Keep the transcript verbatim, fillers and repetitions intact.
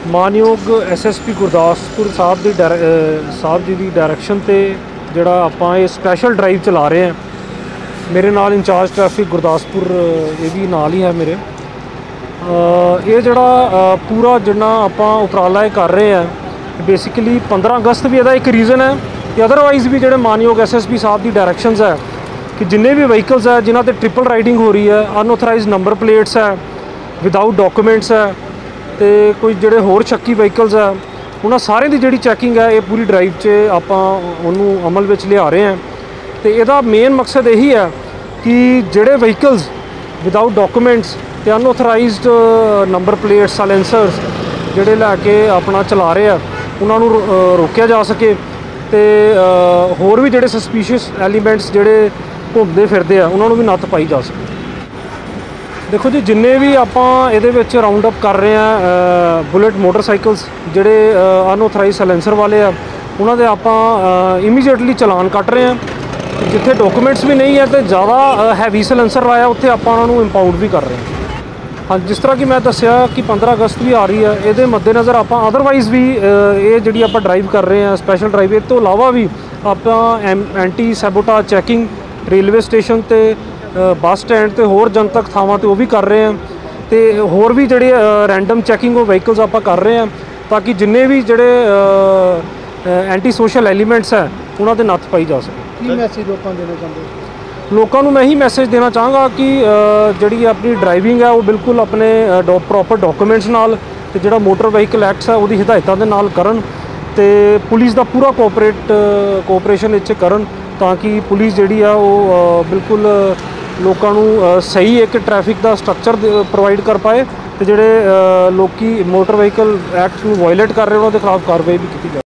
मानयोग S S P Gurdaspur साहब की डायरै साहब जी की डायरैक्शन से जोड़ा आप स्पैशल ड्राइव चला रहे हैं। मेरे नाल इंचार्ज ट्रैफिक गुरदासपुर ये भी नाल ही है मेरे। ये जोड़ा पूरा जिन्ना आप उपराला कर रहे हैं बेसिकली पंद्रह अगस्त भी यदा एक रीज़न है कि अदरवाइज़ भी जोड़े मानयोग एस एस पी साहब की डायरैक्शनस है कि जिन्ने भी व्हीकल्स है जिन्हों पर ट्रिपल राइडिंग हो रही है, अनऑथराइज नंबर प्लेट्स है, विदाउट डॉक्यूमेंट्स है, तो कोई जोड़े होर शक्की व्हीकल्स है उन्होंने सारे की जी चैकिंग है ये पूरी ड्राइव च आप अमल में लिया रहे हैं। तो यदा मेन मकसद यही है कि जोड़े व्हीकल्स विदाउट डॉक्यूमेंट्स तो अनऑथराइज्ड नंबर प्लेट्स साइलेंसर्स जोड़े लैके अपना चला रहे हैं उन्होंने रोकया जा सके। तो होर भी जोड़े सस्पीशियस एलीमेंट्स जोड़े घूमते फिरते हैं उन्होंने भी नत्थ पाई जा सके। देखो जी जिन्ने भी आप ये राउंड अप कर रहे हैं बुलेट मोटरसाइकल्स जोड़े अनऑथराइज साइलेंसर वाले हैं उन्होंने आप इमीजिएटली चलान कट रहे हैं। जिथे डॉक्यूमेंट्स भी नहीं है तो ज़्यादा हैवी साइलेंसर लाया उत्थे आप इंपाउंड भी कर रहे हैं। हाँ जिस तरह की मैं दसिया कि पंद्रह अगस्त भी आ रही है ये मद्देनज़र आप अदरवाइज़ भी ये जी आप ड्राइव कर रहे हैं स्पैशल ड्राइव इस तो इलावा भी आप anti sabotage checking railway station ते बस स्टैंड ते होर जनतक थावां ते वो भी कर रहे हैं। तो होर भी जोड़े रैंडम चैकिंग वो व्हीकल्स आप कर रहे हैं ताकि जिन्ने भी जोड़े एंटी सोशल एलीमेंट्स है उन्होंने नत्थ पाई जा सके। की मैसेज लोगों देना चाहते लोगों को मैं ही मैसेज देना चाहूँगा कि जी अपनी ड्राइविंग है वो बिल्कुल अपने प्रॉपर डॉक्यूमेंट्स नाल ते जिहड़ा मोटर व्हीकल एक्ट है वो हिदायतों के नाल करन ते पुलिस का पूरा कोऑपरेट कोऑपरेशन इच करन ताकि पुलिस जी है वो बिल्कुल लोगों को सही एक ट्रैफिक का स्ट्रक्चर प्रोवाइड कर पाए तो जोड़े लोग मोटर व्हीकल एक्ट में वायलेट कर रहे हैं उन्होंने खिलाफ कार्रवाई भी की जाए।